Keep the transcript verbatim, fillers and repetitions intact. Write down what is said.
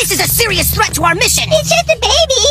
This is a serious threat to our mission! It's just a baby!